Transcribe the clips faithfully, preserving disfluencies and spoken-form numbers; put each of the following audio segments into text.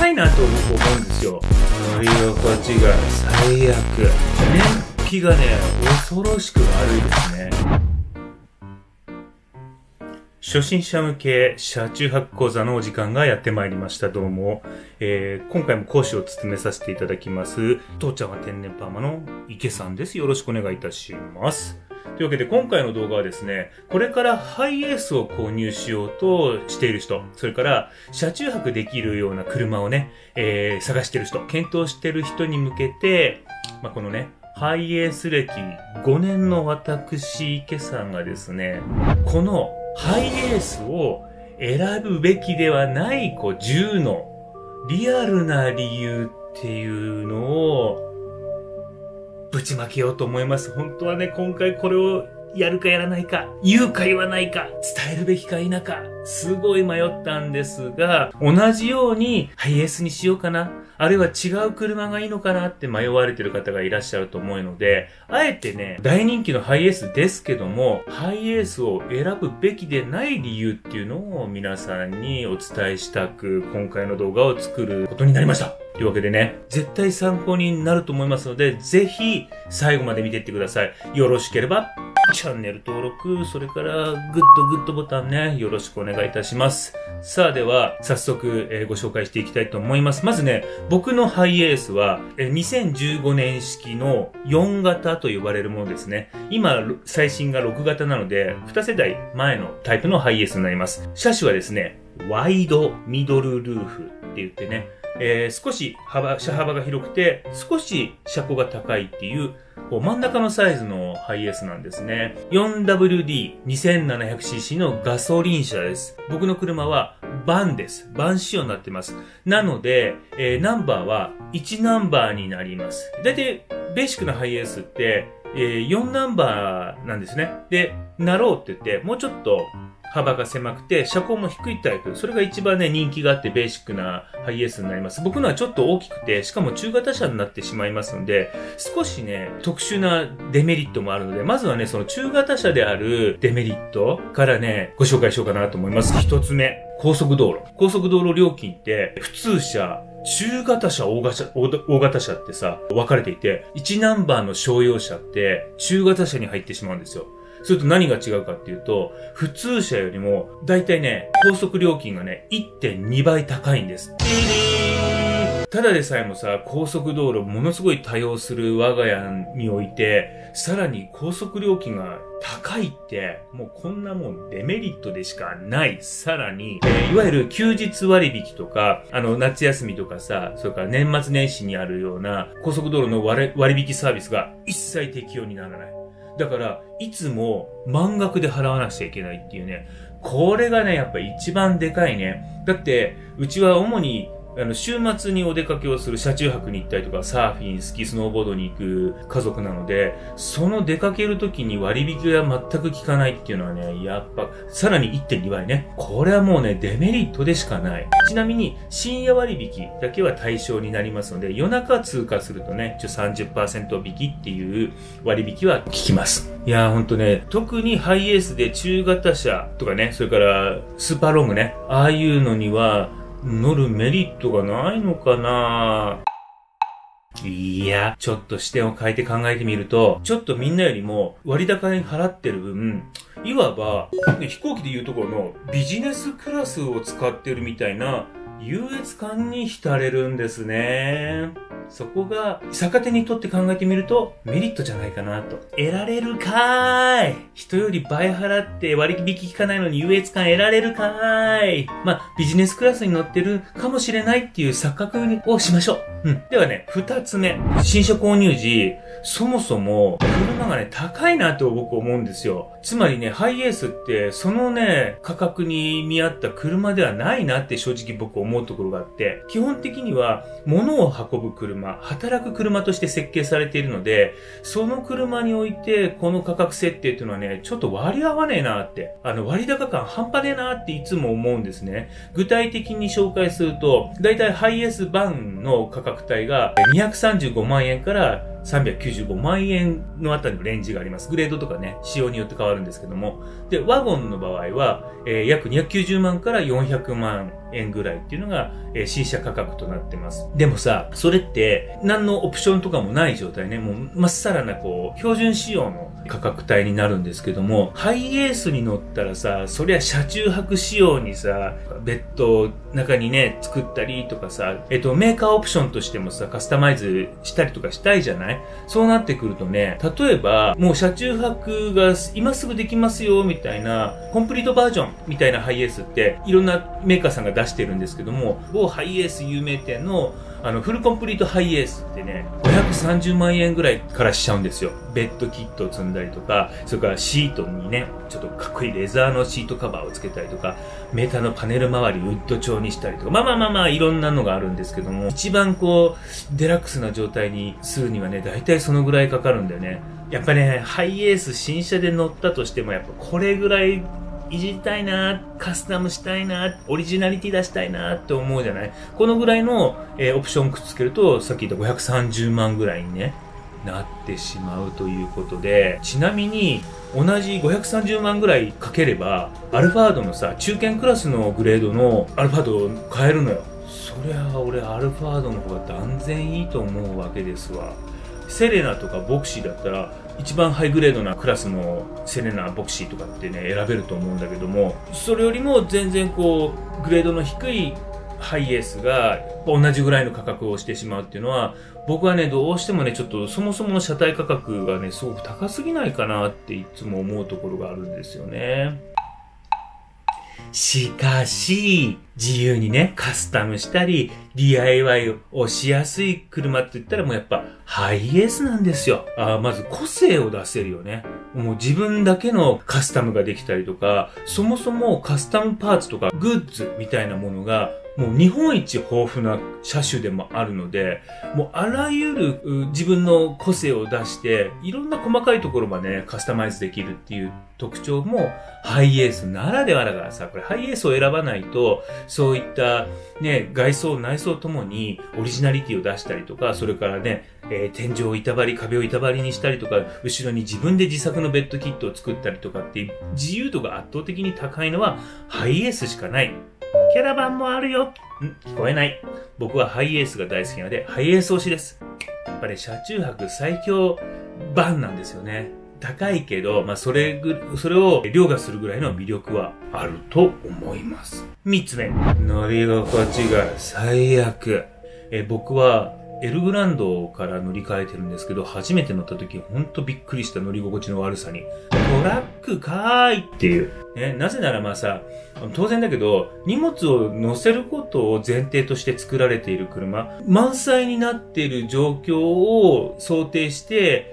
いなと僕思うんですよ。乗り心地が最悪。燃費がね、恐ろしく悪いですね。初心者向け車中泊講座のお時間がやってまいりました。どうも、えー、今回も講師を務めさせていただきます父ちゃんは天然パーマの池さんです。よろしくお願いいたします。というわけで今回の動画はですね、これからハイエースを購入しようとしている人、それから車中泊できるような車をね、えー、探している人、検討している人に向けて、まあ、このね、ハイエース歴ごねんの私池さんがですね、このハイエースを選ぶべきではないこうじゅうのリアルな理由っていうのをぶちまけようと思います。本当はね、今回これをやるかやらないか、言うか言わないか、伝えるべきか否か、すごい迷ったんですが、同じようにハイエースにしようかな、あるいは違う車がいいのかなって迷われてる方がいらっしゃると思うので、あえてね、大人気のハイエースですけども、ハイエースを選ぶべきでない理由っていうのを皆さんにお伝えしたく、今回の動画を作ることになりました。というわけでね、絶対参考になると思いますので、ぜひ最後まで見ていってください。よろしければ、チャンネル登録、それからグッドグッドボタンね、よろしくお願いいたします。さあでは、早速、えー、ご紹介していきたいと思います。まずね、僕のハイエースは、えー、にせんじゅうごねん式のよん型と呼ばれるものですね。今、最新がろく型なので、に世代前のタイプのハイエースになります。車種はですね、ワイドミドルルーフって言ってね、えー、少し幅、車幅が広くて、少し車高が高いっていう、こう真ん中のサイズのハイエースなんですね。よんダブリューディーにせんななひゃくシーシー のガソリン車です。僕の車はバンです。バン仕様になってます。なので、えー、ナンバーはいちナンバーになります。だいたいベーシックなハイエースって、えー、よんナンバーなんですね。で、なろうって言って、もうちょっと幅が狭くて、車高も低いタイプ。それが一番ね、人気があってベーシックなハイエースになります。僕のはちょっと大きくて、しかも中型車になってしまいますので、少しね、特殊なデメリットもあるので、まずはね、その中型車であるデメリットからね、ご紹介しようかなと思います。一つ目、高速道路。高速道路料金って、普通車、中型車、大型車、大型車ってさ、分かれていて、いちナンバーの商用車って、中型車に入ってしまうんですよ。それと何が違うかっていうと、普通車よりも、だいたいね、高速料金がね、いってんにばい高いんです。ただでさえもさ、高速道路ものすごい多用する我が家において、さらに高速料金が高いって、もうこんなもんデメリットでしかない。さらに、えー、いわゆる休日割引とか、あの、夏休みとかさ、それから年末年始にあるような高速道路の割引サービスが一切適用にならない。だから、いつも満額で払わなくちゃいけないっていうね。これがね、やっぱ一番でかいね。だって、うちは主に、あの、週末にお出かけをする車中泊に行ったりとか、サーフィン、スキー、スノーボードに行く家族なので、その出かける時に割引が全く効かないっていうのはね、やっぱ、さらに いってんにばいね。これはもうね、デメリットでしかない。ちなみに、深夜割引だけは対象になりますので、夜中通過するとね、さんじゅっパーセント引きっていう割引は効きます。いやーほんとね、特にハイエースで中型車とかね、それからスーパーロングね、ああいうのには、乗るメリットがないのかないや、ちょっと視点を変えて考えてみると、ちょっとみんなよりも割高に払ってる分、いわば、ね、飛行機でいうところのビジネスクラスを使ってるみたいな優越感に浸れるんですね。そこが逆手にとって考えてみるとメリットじゃないかなと。得られるかーい。人より倍払って割引効かないのに優越感得られるかーい。まあ、ビジネスクラスに乗ってるかもしれないっていう錯覚をしましょう。うん。ではね、二つ目。新車購入時、そもそも車がね、高いなと僕思うんですよ。つまりね、ハイエースってそのね、価格に見合った車ではないなって正直僕思うところがあって、基本的には物を運ぶ車、働く車として設計されているので、その車においてこの価格設定っていうのはね、ちょっと割り合わねえなって、あの割高感半端ねえなっていつも思うんですね。具体的に紹介すると、だいたいハイエース版の価格帯がにひゃくさんじゅうごまんえんからさんびゃくきゅうじゅうごまんえんのあたりのレンジがあります。グレードとかね、仕様によって変わるんですけども。で、ワゴンの場合は、えー、約にひゃくきゅうじゅうまんからよんひゃくまんえんぐらいっていうのが、えー、新車価格となってます。でもさ、それって何のオプションとかもない状態ね、もうまっさらなこう、標準仕様の価格帯になるんですけども、ハイエースに乗ったらさ、そりゃ車中泊仕様にさ、ベッドを中にね、作ったりとかさ、えっと、メーカーオプションとしてもさ、カスタマイズしたりとかしたいじゃない？そうなってくるとね、例えば、もう車中泊が今すぐできますよ、みたいな、コンプリートバージョンみたいなハイエースって、いろんなメーカーさんが出してるんですけども、某ハイエース有名店の、あの、フルコンプリートハイエースってね、ごひゃくさんじゅうまんえんぐらいからしちゃうんですよ。ベッドキットを積んだりとか、それからシートにね、ちょっとかっこいいレザーのシートカバーをつけたりとか、メーターのパネル周りウッド調にしたりとか、まあまあまあまあいろんなのがあるんですけども、一番こう、デラックスな状態にするにはね、だいたいそのぐらいかかるんだよね。やっぱね、ハイエース新車で乗ったとしても、やっぱこれぐらいいじりたいな、カスタムしたいな、オリジナリティ出したいなって思うじゃない？このぐらいの、えー、オプションくっつけると、さっき言ったごひゃくさんじゅうまんぐらいにね、なってしまうということで、ちなみに同じごひゃくさんじゅうまんぐらいかければ、アルファードのさ、中堅クラスのグレードのアルファードを買えるのよ。そりゃあ俺アルファードの方が断然いいと思うわけですわ。セレナとかボクシーだったら、一番ハイグレードなクラスのセレナ、ボクシーとかってね、選べると思うんだけども、それよりも全然こう、グレードの低いハイエースが同じぐらいの価格をしてしまうっていうのは、僕はね、どうしてもね、ちょっとそもそもの車体価格がね、すごく高すぎないかなっていつも思うところがあるんですよね。しかし、自由にね、カスタムしたり、ディーアイワイ をしやすい車って言ったらもうやっぱハイエースなんですよ。あまず個性を出せるよね。もう自分だけのカスタムができたりとか、そもそもカスタムパーツとかグッズみたいなものがもう日本一豊富な車種でもあるので、もうあらゆる自分の個性を出して、いろんな細かいところまでね、カスタマイズできるっていう特徴もハイエースならではだからさ、これハイエースを選ばないと、そういったね、外装内装ともにオリジナリティを出したりとか、それからね、えー、天井を板張り、壁を板張りにしたりとか、後ろに自分で自作のベッドキットを作ったりとかっていう自由度が圧倒的に高いのはハイエースしかない。キャラバンもあるよ。ん聞こえない。僕はハイエースが大好きなので、ハイエース推しです。やっぱり車中泊最強版なんですよね。高いけど、まあ、それぐ、それを凌駕するぐらいの魅力はあると思います。三つ目。乗り心地が最悪。え、僕は、エルグランドから乗り換えてるんですけど、初めて乗った時ほんとびっくりした乗り心地の悪さに。トラックかーいっていう。ね、なぜならまあさ、当然だけど、荷物を乗せることを前提として作られている車、満載になっている状況を想定して、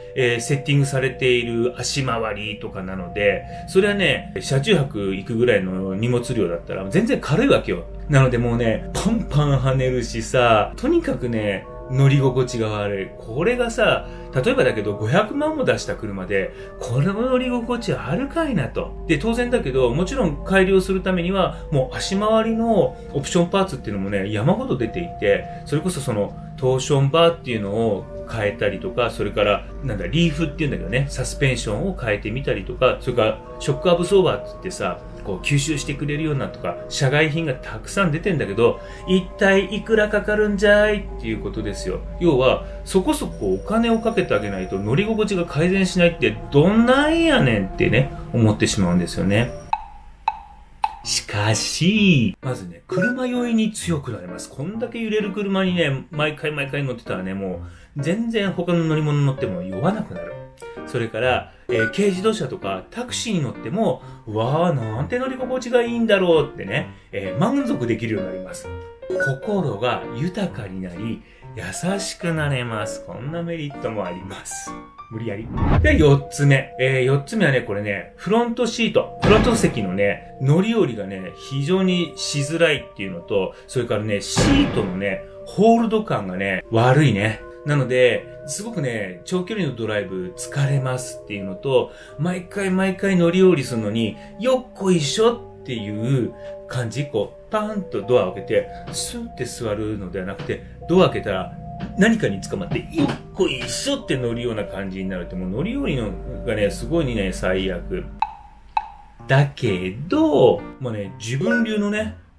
えー、セッティングされている足回りとかなので、それはね、車中泊行くぐらいの荷物量だったら全然軽いわけよ。なのでもうね、パンパン跳ねるしさ、とにかくね、乗り心地が悪い。これがさ、例えばだけどごひゃくまんも出した車で、これの乗り心地あるかいなと。で、当然だけど、もちろん改良するためには、もう足回りのオプションパーツっていうのもね、山ほど出ていて、それこそその、トーションバーっていうのを変えたりとか、それから、なんだ、リーフっていうんだけどね、サスペンションを変えてみたりとか、それから、ショックアブソーバーって言ってさ、こう吸収してくれるようなとか、社外品がたくさん出てんだけど、一体いくらかかるんじゃいっていうことですよ。要は、そこそこお金をかけてあげないと乗り心地が改善しないってどんなんやねんってね、思ってしまうんですよね。しかし、まずね、車酔いに強くなります。こんだけ揺れる車にね、毎回毎回乗ってたらね、もう、全然他の乗り物乗っても酔わなくなる。それから、えー、軽自動車とかタクシーに乗っても、うわーなんて乗り心地がいいんだろうってね、えー、満足できるようになります。心が豊かになり、優しくなれます。こんなメリットもあります。無理やり。で、四つ目。えー、四つ目はね、これね、フロントシート。フロント席のね、乗り降りがね、非常にしづらいっていうのと、それからね、シートのね、ホールド感がね、悪いね。なので、すごくね、長距離のドライブ疲れますっていうのと、毎回毎回乗り降りするのに、よっこいしょっていう感じ、こう、パーンとドアを開けて、スンって座るのではなくて、ドア開けたら、何かに捕まって、よっこいしょって乗るような感じになるって、もう乗り降りのがね、すごいね、最悪。だけど、もうね、自分流のね、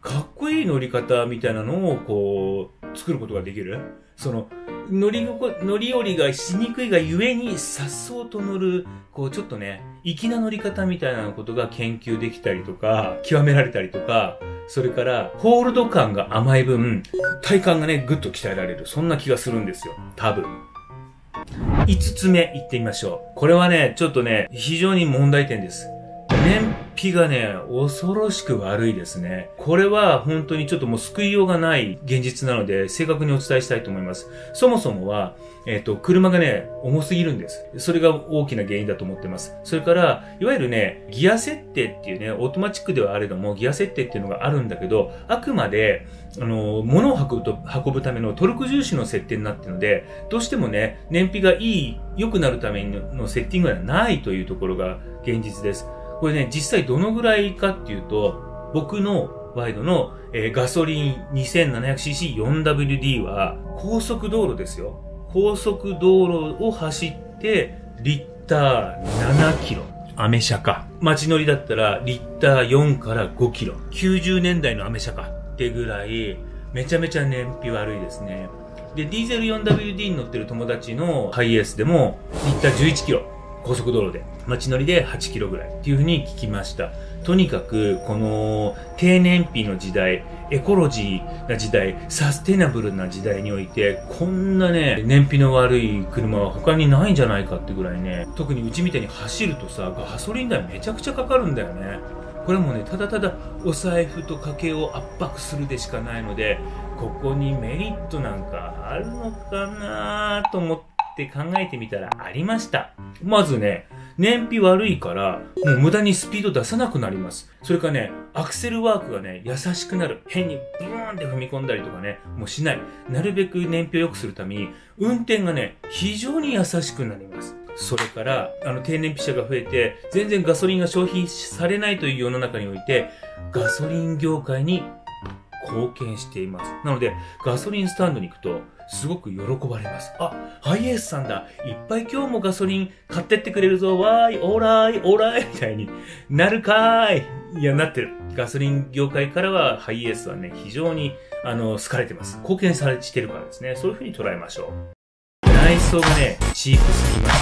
かっこいい乗り方みたいなのをこう、作ることができる。その、乗りごこ、乗り降りがしにくいがゆえに、さっそうと乗る、こうちょっとね、粋な乗り方みたいなことが研究できたりとか、極められたりとか、それから、ホールド感が甘い分、体幹がね、ぐっと鍛えられる。そんな気がするんですよ。多分。五つ目、行ってみましょう。これはね、ちょっとね、非常に問題点です。燃費がね、恐ろしく悪いですね。これは本当にちょっともう救いようがない現実なので、正確にお伝えしたいと思います。そもそもは、えっと、車がね、重すぎるんです。それが大きな原因だと思ってます。それから、いわゆるね、ギア設定っていうね、オートマチックではあれども、ギア設定っていうのがあるんだけど、あくまで、あの、物を運ぶと、運ぶためのトルク重視の設定になっているので、どうしてもね、燃費がいい、良くなるためのセッティングではないというところが現実です。これね、実際どのぐらいかっていうと、僕のワイドの、えー、ガソリン にせんななひゃくシーシーフォーダブリューディー は高速道路ですよ。高速道路を走ってリッターななキロ。アメ車か。街乗りだったらリッターよんからごキロ。きゅうじゅうねんだいのアメ車か。ってぐらいめちゃめちゃ燃費悪いですね。で、ディーゼル フォーダブリューディー に乗ってる友達のハイエースでもリッターじゅういちキロ。高速道路で。街乗りではちキロぐらいっていう風に聞きました。とにかく、この低燃費の時代、エコロジーな時代、サステナブルな時代において、こんなね、燃費の悪い車は他にないんじゃないかってぐらいね、特にうちみたいに走るとさ、ガソリン代めちゃくちゃかかるんだよね。これもね、ただただお財布と家計を圧迫するでしかないので、ここにメリットなんかあるのかなと思って、って考えてみたらありました。まずね、燃費悪いから、もう無駄にスピード出さなくなります。それからね、アクセルワークがね、優しくなる。変にブーンって踏み込んだりとかね、もうしない。なるべく燃費を良くするために、運転がね、非常に優しくなります。それから、あの、低燃費車が増えて、全然ガソリンが消費されないという世の中において、ガソリン業界に貢献しています。なので、ガソリンスタンドに行くと、すごく喜ばれます。あ、ハイエースさんだ。いっぱい今日もガソリン買ってってくれるぞ。わーい、オーライ、オーライみたいになるかーい。いや、なってる。ガソリン業界からはハイエースはね、非常に、あの、好かれてます。貢献されてるからですね。そういう風に捉えましょう。内装がね、チープすぎます。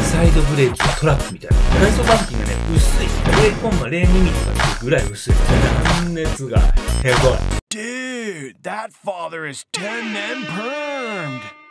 サイドブレーキがトラックみたいな。内装板金がね、薄い。ゼロコンマゼロにミリとかってぐらい薄い。断熱がへこい。 Dude, that father is ten and permed.